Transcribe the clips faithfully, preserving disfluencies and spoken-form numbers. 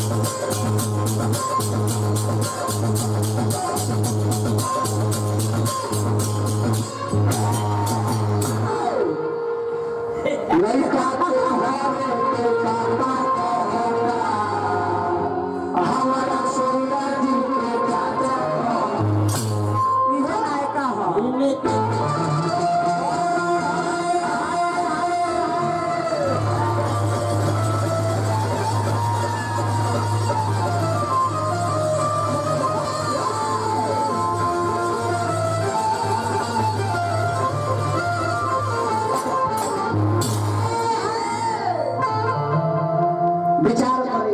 विचार करी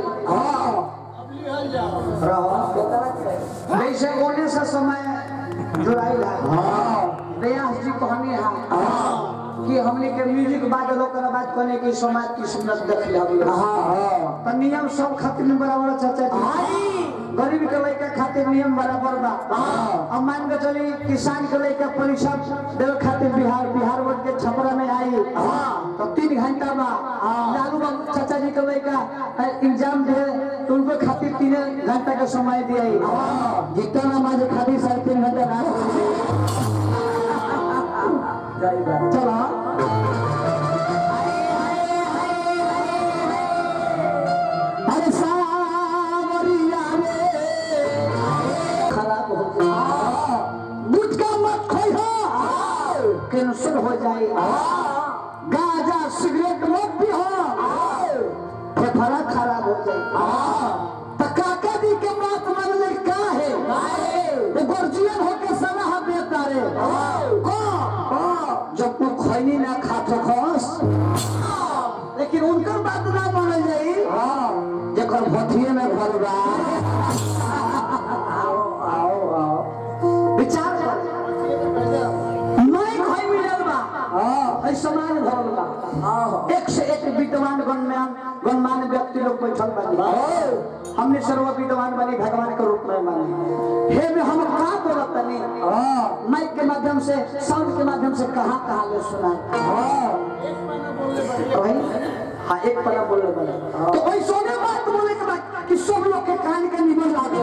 जैसे ओने से समय जुड़ाई व्यास जी कहनी है कि हमने के म्यूजिक बाज लोग कर बात करने की समाज की सुंदर देख लिया तो नियम सब खातिर में बराबर चाचा जी गरीब के लड़का खातिर नियम बराबर बा। अब मान के चली किसान के लड़का परीक्षा देव खातिर बिहार बिहार बोर्ड के छपरा में आई तो तीन घंटा बा लालू बाबू चाचा जी के लड़का एग्जाम दे तो उनको खातिर तीन घंटा का समय दिया जितना माजे खातिर साढ़े तीन घंटा ना चलो अरे सावरिया खराब हो जाए गुटखा मत खाइयो कैंसर हो जाए गांजा सिगरेट मत पियो फेफड़ा खराब हो जाए तो काका जी के बात मान ले का है वो गर्जियन होके सलाह देता रे को जब तू खैनी ना खाते खस लेकिन उनकर बात ना माने जाई जकर भथिए में भर बा आओ आओ विचार कर नहीं खै मिलल बा हां समान भरल बा एक से एक विद्वान गणमान गणमान व्यक्ति लोग बैठल बानी हमने सर्व विद्वान बनी भगवान के रूप में माने हे में हम का बोलत तनी माइक के माध्यम से साउंड के माध्यम से कहां कहां ले सुनाए हां एक पना बोलने भाई हां एक पना बोलने वाले तो कोई सोने बात बोले के बाद कि सब लोग के कान के निमन लागे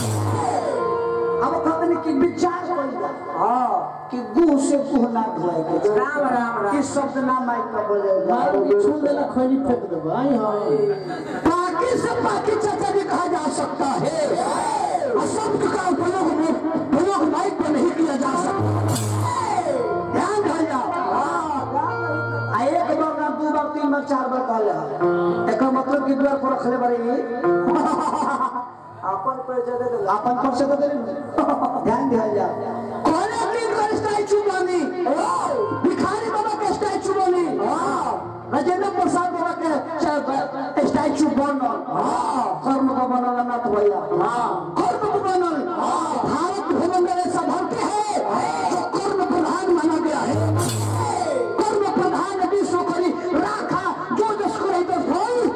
अब कहते हैं कि विचार करिए हां कि गु से गु ना धोए के राम राम राम कि शब्द ना माइक पर बोले माइक छू देला खैनी फेंक दे भाई हां बाकी से बाकी चाचा जी कहा जा सकता है शब्द का उपयोग प्रयोग माइक पर नहीं किया जा सकता ध्यान रखिए हां एक बार ना दो बार तीन बार चार बार कहले एकर मतलब कि द्वार पर रखले बारे अपन परिचय दे दे अपन परिचय दे दे ध्यान दिया जा कोने दिन का स्टैचू बनी भिखारी बाबा का स्टैचू बनी राजेंद्र प्रसाद बाबा के स्टैचू बनल कर्म का बनल नाथ भैया कर्म का बनल भारत भूमि में ऐसा धरती है जो कर्म प्रधान माना गया है कर्म प्रधान विश्व करी राखा जो जिसको नहीं तो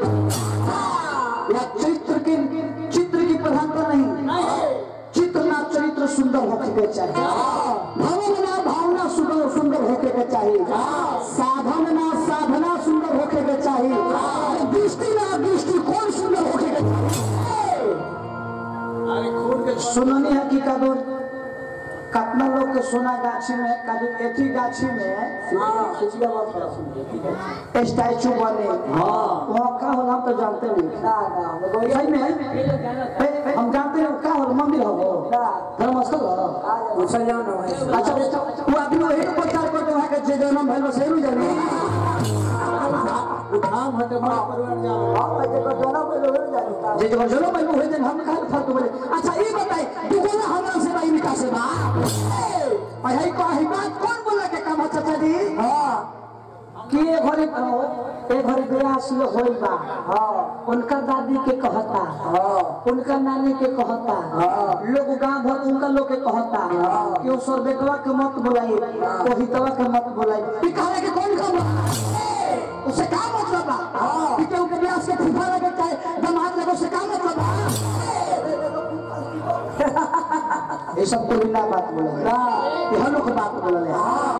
या चरित्र की चित्र की प्रधानता नहीं चित्र ना चरित्र सुंदर होके के चाहिए भावना ना भावना सुंदर सुंदर होके के चाहिए साधन ना साधना सुंदर होके के चाहिए दृष्टि ना दृष्टि कौन सुंदर होके के चाहिए अरे खून के सुननी हकीकत कितना लोग के सोना गाछी में कभी एथी गाछी में पिछले बात करा सुन स्टैचू बने हां वहां का होला हम तो जानते नहीं ना ना सही में हम जानते हैं का होला मंदिर हो ना धर्मस्थल हो पूछल जाओ ना अच्छा वो आदमी वही तो प्रचार करते वहां के जे जन्म भइल से नहीं जानी उठाम हटे बड़ा परिवार जाओ हां जे को जन्म भइल हो जानी जे जो जन्म भइल हो जन हम का फर्क बोले अच्छा ये बताई दुगोला हमरा से भाई विकास से बा भाई को ही बात कौन बोला के काम चाचा जी हां कि ए घरे ए घरे ब्यास लो होई बा हां उनका दादी के कहता हां उनका नानी के कहता हां लोग गांव भर उनका लोग के कहता हां कि ओ सर बेटवा के मत बुलाई ओ हितवा के मत बुलाई ई कहले के कौन काम उससे क्या मतलब हां कि क्यों के ब्यास के फुफा लगे चाहे दामाद लगे से क्या मतलब ये सब तो बिना बात बोले ना ये हम लोग बात बोले हां।